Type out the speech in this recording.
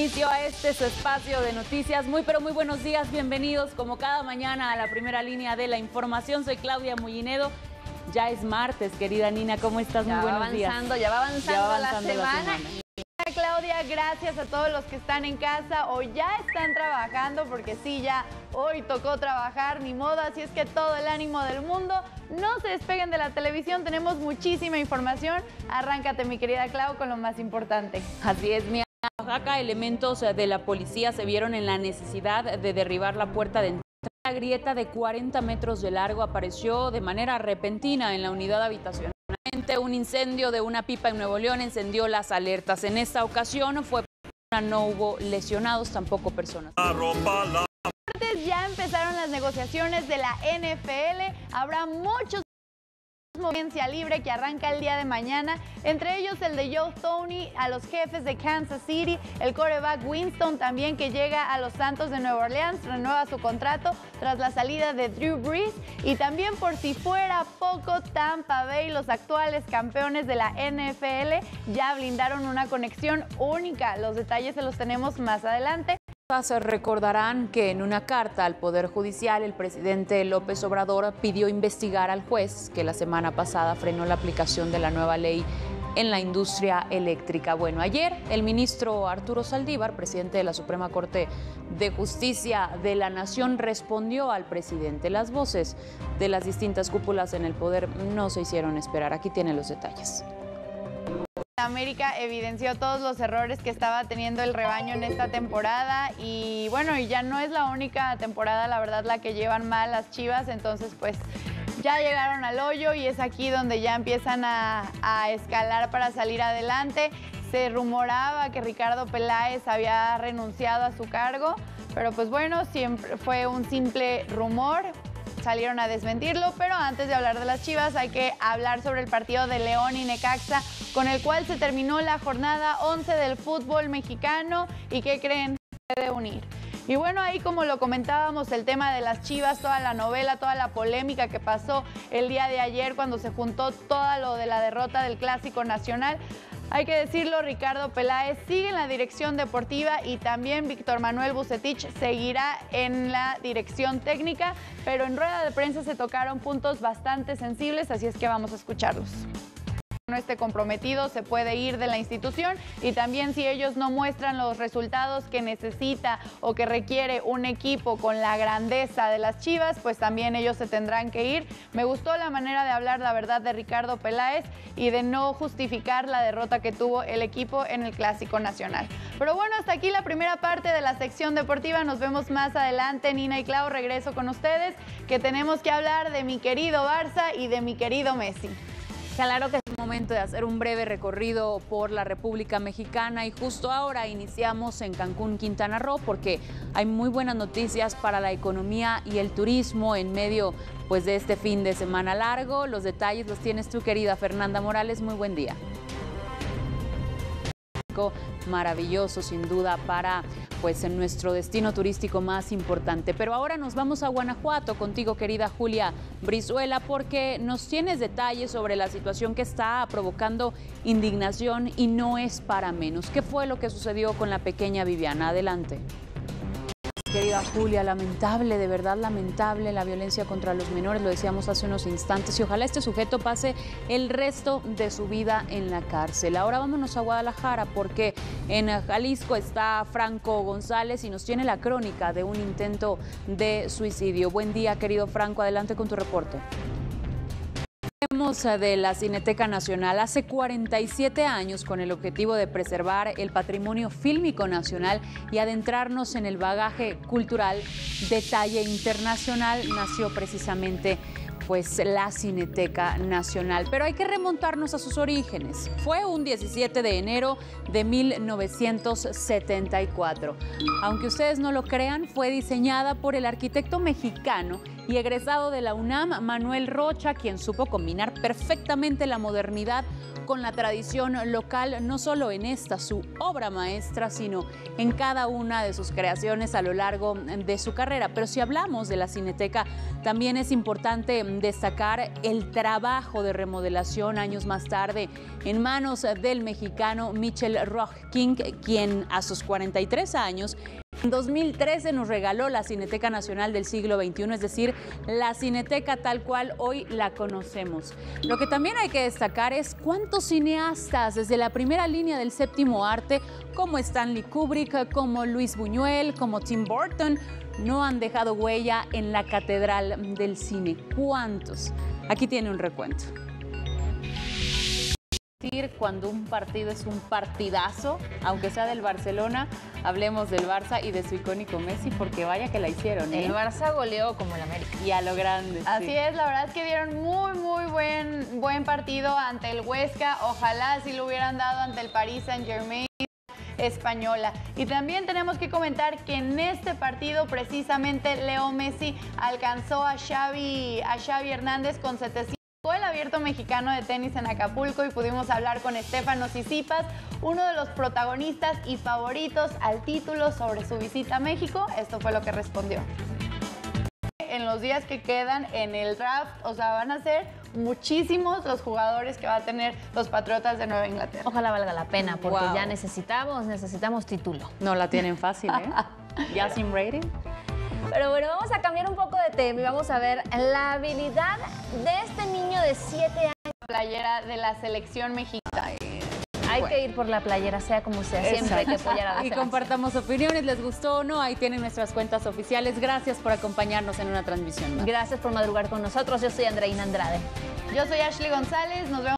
inicio a este su espacio de noticias. Muy buenos días, bienvenidos como cada mañana a la primera línea de la información. Soy Claudia Mollinedo. Ya es martes, querida Nina, ¿cómo estás? Muy buenos días. Ya va avanzando la semana. Claudia, gracias a todos los que están en casa o ya están trabajando, porque sí, ya hoy tocó trabajar, ni modo, así es que todo el ánimo del mundo. No se despeguen de la televisión, tenemos muchísima información. Arráncate, mi querida Clau, con lo más importante. Así es, mi Oaxaca, elementos de la policía se vieron en la necesidad de derribar la puerta de entrada. Una grieta de 40 metros de largo apareció de manera repentina en la unidad habitacional. Un incendio de una pipa en Nuevo León encendió las alertas. En esta ocasión no hubo lesionados, tampoco personas. Ya empezaron las negociaciones de la NFL. Habrá muchos agencia libre que arranca el día de mañana, entre ellos el de Joe Thuney a los Jefes de Kansas City, el quarterback Winston también, que llega a los Santos de Nueva Orleans, renueva su contrato tras la salida de Drew Brees, y también, por si fuera poco, Tampa Bay, los actuales campeones de la NFL, ya blindaron una conexión única. Los detalles se los tenemos más adelante. Se recordarán que en una carta al Poder Judicial, el presidente López Obrador pidió investigar al juez que la semana pasada frenó la aplicación de la nueva ley en la industria eléctrica. Bueno, ayer el ministro Arturo Saldívar, presidente de la Suprema Corte de Justicia de la Nación, respondió al presidente. Las voces de las distintas cúpulas en el poder no se hicieron esperar. Aquí tienen los detalles. América evidenció todos los errores que estaba teniendo el rebaño en esta temporada y bueno, y ya no es la única temporada, la verdad, la que llevan mal las Chivas. Entonces pues ya llegaron al hoyo y es aquí donde ya empiezan a escalar para salir adelante. Se rumoraba que Ricardo Peláez había renunciado a su cargo, pero pues bueno, siempre fue un simple rumor. Salieron a desmentirlo, pero antes de hablar de las Chivas hay que hablar sobre el partido de León y Necaxa, con el cual se terminó la jornada 11 del fútbol mexicano. ¿Y qué creen? Puede unir. Y bueno, ahí, como lo comentábamos, el tema de las Chivas, toda la novela, toda la polémica que pasó el día de ayer cuando se juntó todo lo de la derrota del Clásico Nacional. Hay que decirlo, Ricardo Peláez sigue en la dirección deportiva y también Víctor Manuel Vucetich seguirá en la dirección técnica, pero en rueda de prensa se tocaron puntos bastante sensibles, así es que vamos a escucharlos. No esté comprometido, se puede ir de la institución, y también si ellos no muestran los resultados que necesita o que requiere un equipo con la grandeza de las Chivas, pues también ellos se tendrán que ir. Me gustó la manera de hablar, la verdad, de Ricardo Peláez y de no justificar la derrota que tuvo el equipo en el Clásico Nacional. Pero bueno, hasta aquí la primera parte de la sección deportiva. Nos vemos más adelante. Nina y Clau, regreso con ustedes, que tenemos que hablar de mi querido Barça y de mi querido Messi. Claro que es momento de hacer un breve recorrido por la República Mexicana, y justo ahora iniciamos en Cancún, Quintana Roo, porque hay muy buenas noticias para la economía y el turismo en medio pues de este fin de semana largo. Los detalles los tienes tú, querida Fernanda Morales. Muy buen día. Maravilloso, sin duda, para pues en nuestro destino turístico más importante. Pero ahora nos vamos a Guanajuato contigo, querida Julia Brizuela, porque nos tienes detalles sobre la situación que está provocando indignación y no es para menos. ¿Qué fue lo que sucedió con la pequeña Viviana? Adelante. Querida Julia, lamentable, de verdad lamentable la violencia contra los menores, lo decíamos hace unos instantes, y ojalá este sujeto pase el resto de su vida en la cárcel. Ahora vámonos a Guadalajara, porque en Jalisco está Franco González y nos tiene la crónica de un intento de suicidio. Buen día, querido Franco, adelante con tu reporte. De la Cineteca Nacional hace 47 años, con el objetivo de preservar el patrimonio fílmico nacional y adentrarnos en el bagaje cultural de talla internacional, nació precisamente pues la Cineteca Nacional. Pero hay que remontarnos a sus orígenes. Fue un 17 de enero de 1974. Aunque ustedes no lo crean, fue diseñada por el arquitecto mexicano y egresado de la UNAM, Manuel Rocha, quien supo combinar perfectamente la modernidad con la tradición local, no solo en esta, su obra maestra, sino en cada una de sus creaciones a lo largo de su carrera. Pero si hablamos de la Cineteca, también es importante destacar el trabajo de remodelación años más tarde en manos del mexicano Michel Roch-King, quien a sus 43 años en 2013 nos regaló la Cineteca Nacional del siglo XXI, es decir, la Cineteca tal cual hoy la conocemos. Lo que también hay que destacar es cuántos cineastas desde la primera línea del séptimo arte, como Stanley Kubrick, como Luis Buñuel, como Tim Burton, no han dejado huella en la catedral del cine. ¿Cuántos? Aquí tiene un recuento. Cuando un partido es un partidazo, aunque sea del Barcelona, hablemos del Barça y de su icónico Messi, porque vaya que la hicieron, ¿eh? El Barça goleó como el América. Y a lo grande. Así sí. es, la verdad es que dieron muy buen partido ante el Huesca. Ojalá si lo hubieran dado ante el Paris Saint-Germain española. Y también tenemos que comentar que en este partido precisamente Leo Messi alcanzó a Xavi Hernández con 700. El Abierto Mexicano de Tenis en Acapulco y pudimos hablar con Stefano Tsitsipas, uno de los protagonistas y favoritos al título, sobre su visita a México. Esto fue lo que respondió. En los días que quedan en el draft, o sea, van a ser muchísimos los jugadores que va a tener los Patriotas de Nueva Inglaterra. Ojalá valga la pena, porque ya necesitamos título. No la tienen fácil, ¿eh? Ya sin rating. Pero bueno, vamos a cambiar un poco de tema y vamos a ver la habilidad de este niño de 7 años. Playera de la selección mexicana. Hay que ir por la playera, sea como sea, siempre hay que apoyar a la Y selección. compartamos opiniones, les gustó o no, ahí tienen nuestras cuentas oficiales. Gracias por acompañarnos en una transmisión más. Gracias por madrugar con nosotros, yo soy Andreina Andrade. Yo soy Ashley González, nos vemos.